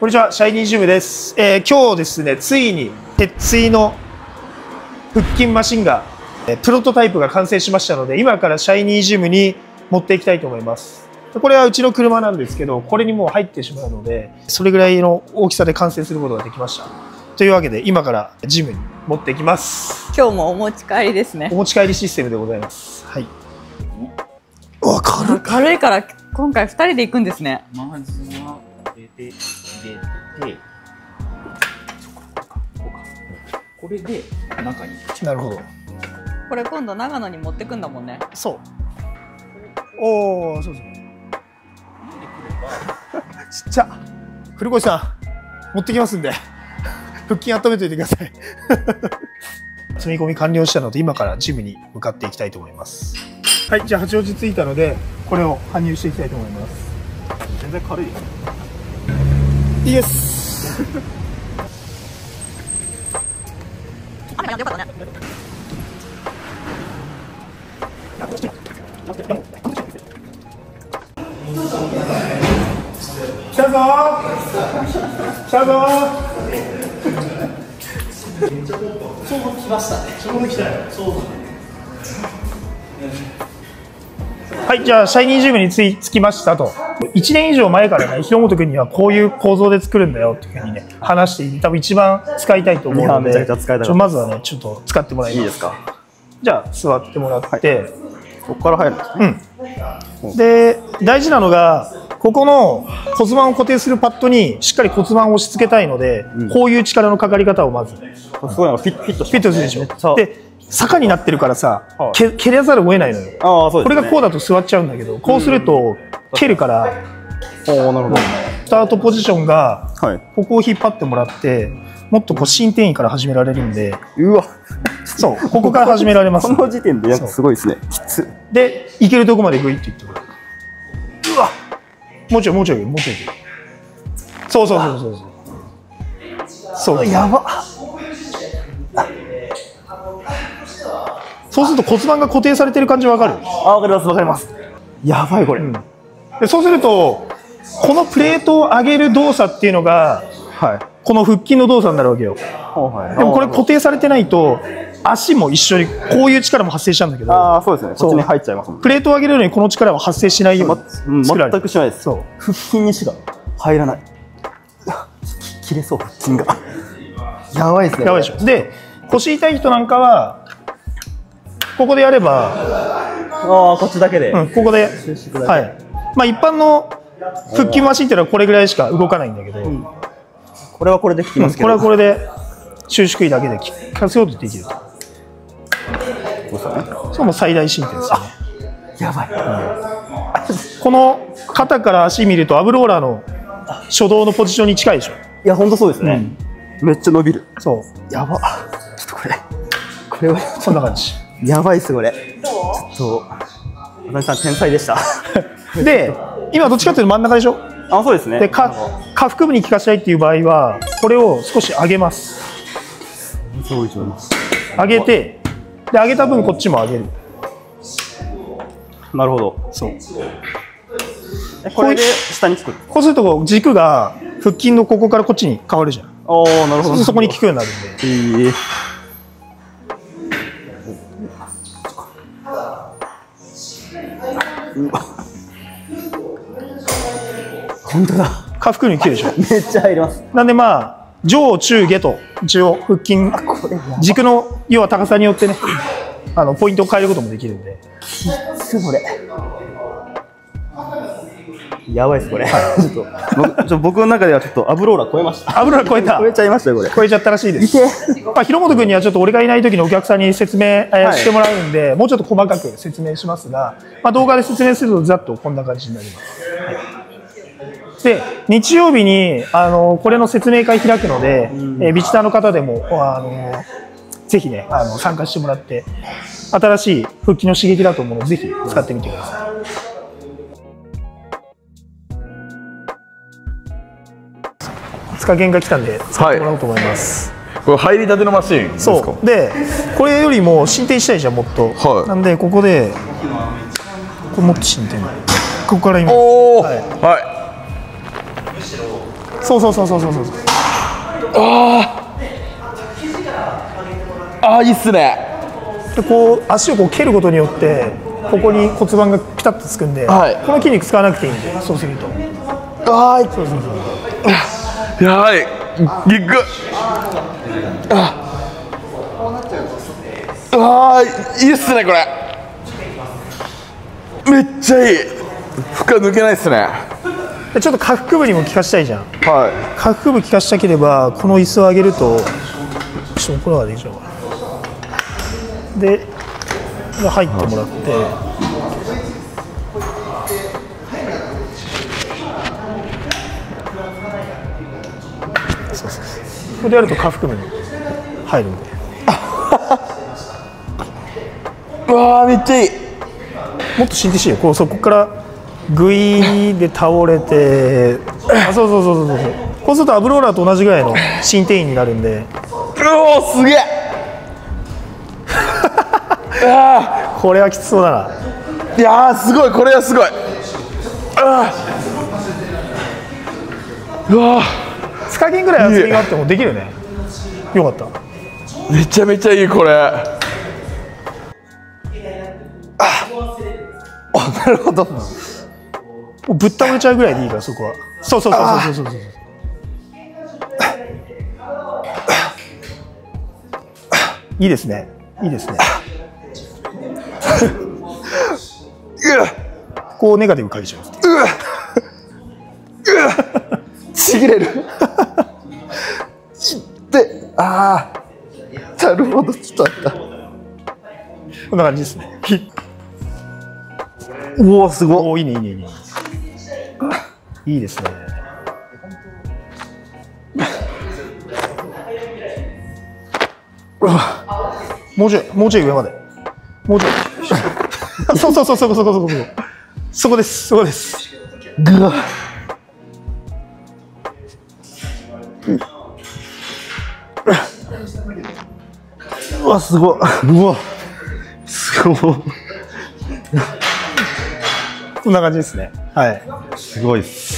こんにちは、シャイニージムです。今日ですね、ついに鉄椎の腹筋マシンがプロトタイプが完成しましたので、今からシャイニージムに持っていきたいと思います。これはうちの車なんですけど、これにもう入ってしまうので、それぐらいの大きさで完成することができました。というわけで、今からジムに持っていきます。 今日もお持ち帰りですね。 お持ち帰りシステムでございます。はい。わ、 軽いから今回2人で行くんですね。 まずは入れてこれで中に。 なるほど。 これ今度長野に持ってくんだもんね。 そう。おお、そうそう。ちっちゃ。古越さん、持ってきますんで、腹筋温めておいてください。積み込み完了したので、今からジムに向かっていきたいと思います。はい、じゃあ八王子着いたので、これを搬入していきたいと思います。 全然軽いよ。 いいです。 雨が良かったね。 来たぞー。来たぞー。 ちょうど来ましたね。 ちょうど来たよ。 そうだね。 はい、じゃあシャイニージムに着きましたと。1年以上前からね、広本君にはこういう構造で作るんだよっていうふうにね、話していて、多分一番使いたいと思うので、 めちゃくちゃ使いたい。 まずはね、ちょっと使ってもらいます。 いいですか。 じゃあ座ってもらって、 ここから入るんですね。 うん。で、大事なのが、ここの骨盤を固定するパッドにしっかり骨盤を押し付けたいので、こういう力のかかり方をまず。 すごいなんかフィットするでしょ。で、坂になってるからさ、蹴らざるを得ないのよ。 ああ、そうですね。 これがこうだと座っちゃうんだけど、こうすると蹴るから、 おお、なるほど。 スタートポジションが、ここを引っ張ってもらって、もっとこう伸展位から始められるんで、 うわ、 そう、ここから始められます。 この時点ですごいですね。きつ。 で、いけるとこまでグイッといってくる。うわ、もうちょい、もうちょい、もうちょい。そうそうそうそうそう。そう、やば。そうすると骨盤が固定されてる感じわかる？ あ、わかります、わかります。やばいこれ。 で、そうすると、このプレートを上げる動作っていうのが、この腹筋の動作になるわけよ。でもこれ固定されてないと、足も一緒にこういう力も発生しちゃうんだけど、 ああ、そうですね。こっちに入っちゃいますもん。 プレートを上げるのにこの力は発生しないように作られる。 全くしないです。そう。腹筋にしか入らない。切れそう、腹筋が。やばいですね。 やばいでしょ。で、腰痛い人なんかは、ここでやれば、 ああ、こっちだけで。 ここで、はい。まあ一般の腹筋マシンっていうのはこれぐらいしか動かないんだけど、 これはこれで効きますけど、 これはこれで収縮位だけで効かせようとできると。そうも最大進展ですよね。 やばい。 この肩から足見るとアブローラーの初動のポジションに近いでしょ。 いや、本当そうですね。めっちゃ伸びる。 そう。 やば。ちょっとこれはそんな感じ。 やばいっすこれ。ちょっと渡辺さん天才でした。 で、今どっちかというと真ん中でしょ。 あ、そうですね。 で、下腹部に効かせたいっていう場合は、これを少し上げます。上げて、で上げた分こっちも上げる。 なるほど。そう。これで下につく。 こうすると軸が腹筋のここからこっちに変わるじゃん。 おお、なるほど。 そこに効くようになるんで。 本当だ。 下腹部に効くでしょ。 めっちゃ入ります。 なんでまあ上中下と一応腹筋軸の要は高さによってね、ポイントを変えることもできるんで。 きつこれ。やばいですこれ。ちょっと僕の中ではちょっとアブローラー超えました。 アブローラー超えた。 超えちゃいましたよこれ。 超えちゃったらしいです。まあ広本君にはちょっと俺がいない時にお客さんに説明してもらうんで、もうちょっと細かく説明しますが、まあ動画で説明するとざっとこんな感じになります。で、日曜日にこれの説明会開くので、ビジターの方でもぜひね参加してもらって、新しい腹筋の刺激だと思うのでぜひ使ってみてください。使券が来たんで使ってもらおうと思います。 これ入りたてのマシーンですか？ そうで、これよりも進展したいじゃんもっと。なんでここでこれもっと進展。ここから今。 おお、はい。 そうそうそうそうそうそう。 いいっすね。 でこう足をこう蹴ることによってここに骨盤がピタッとつくんで、 はいこの筋肉使わなくていいんで、そうすると。 あそうそうそう。 ー、やばい。ギッグ。いいっすね、これ。めっちゃいい。負荷抜けないっすね。 でちょっと下腹部にも効かしたいじゃん。 は下腹部効かしたければこの椅子を上げるとちょっとこれができちゃうかな。で入ってもらって、そうそうそう、これでやると下腹部に入るんで。 い。うわー、めっちゃいい。 もっと進展していいよ。こうそこからグイーで倒れて、あ、そうそうそうそうそう。こうするとアブローラーと同じぐらいの進展位になるんで。 おお、すげえ。 これはきつそうだな。 いやー、すごい、これはすごい。うわ 2日間ぐらい厚みがあってもできるね。よかった。 ー、めちゃめちゃいい、これ。なるほど。 もうぶっ倒れちゃうぐらいでいいからそこは。そうそうそうそうそうそう。いいですね。いいですね。こうネガティブ書いちゃう。 ちぎれる。で、なるほど、ちょっとあった。 こんな感じですね。 おお、すごい。 おお、いいねいいねいいね。いいですね。もうちょい上まで。もうちょい。そうそうそうそうそうそうそう。そこですそこです。 ぐわ。うわ、すごい。うわ、すごい。 こんな感じですね。はい。 すごいっす。